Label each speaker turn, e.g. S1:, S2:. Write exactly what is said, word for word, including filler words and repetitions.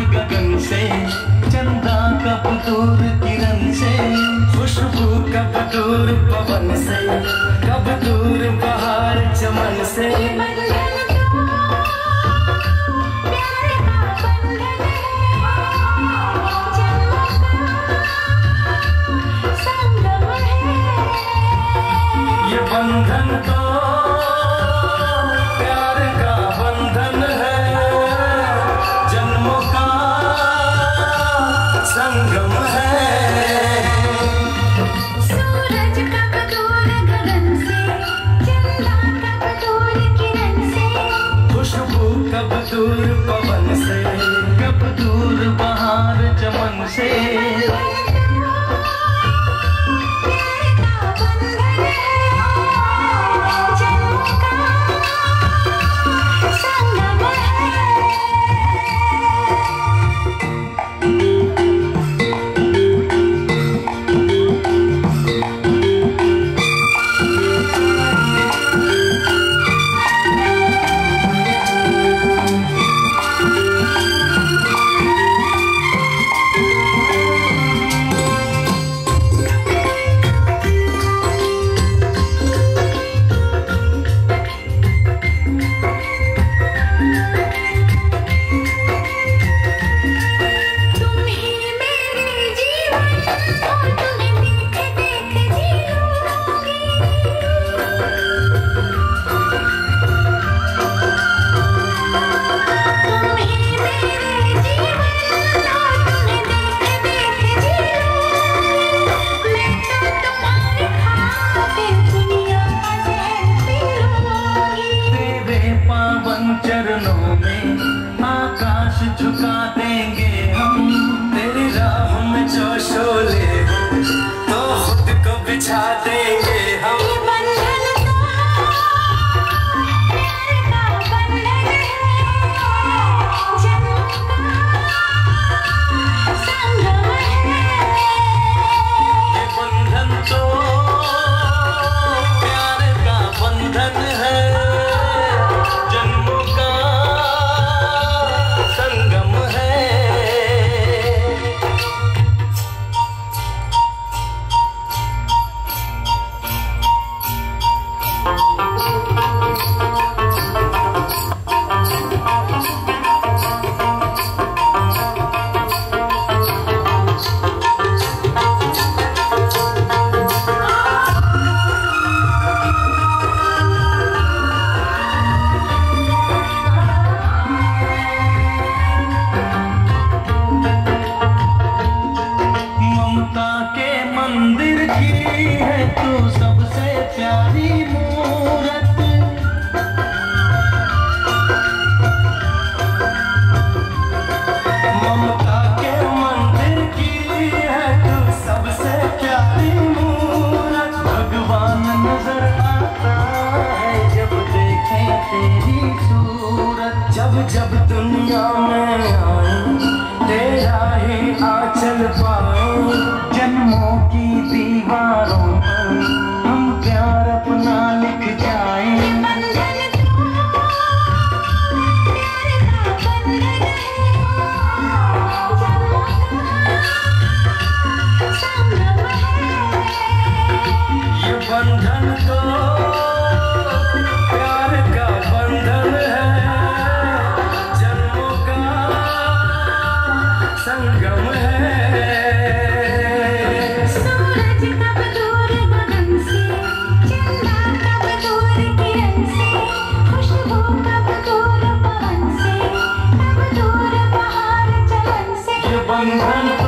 S1: गगन से, चंदा कब दूर किरण से, खुशबू कब दूर पवन से, कब दूर बहार चमन से। ये बंधन तो प्यार का बंधन है, जन्मों का संगम है।
S2: सूरज कब दूर गगन से, चंदा कब दूर किरण से,
S1: खुशबू कब दूर पवन से, कब दूर बहार चमन से। चरणों में आकाश झुका देंगे हम, तेरी राह में जो शोले हो तो खुद को बिछा देंगे हम। ये बंधन तो प्यार का बंधन है, मंदिर की है तू सबसे प्यारी मूरत। ममता के मंदिर की है तू सबसे प्यारी मूरत। भगवान नजर आता है जब देखे तेरी सूरत। जब जब दुनिया में आए तेरा ही आंचल पाए, जन्मों की दीवारों पर हम प्यार अपना लिख जाएं। ये बंधन तो प्यार का बंधन है, जन्मों का संगम है।
S2: सूरज कब दूर गगन से, चंदा कब दूर किरण से, खुशबू कब दूर पवन से, कब दूर बहार चमन से।
S1: ये बंधन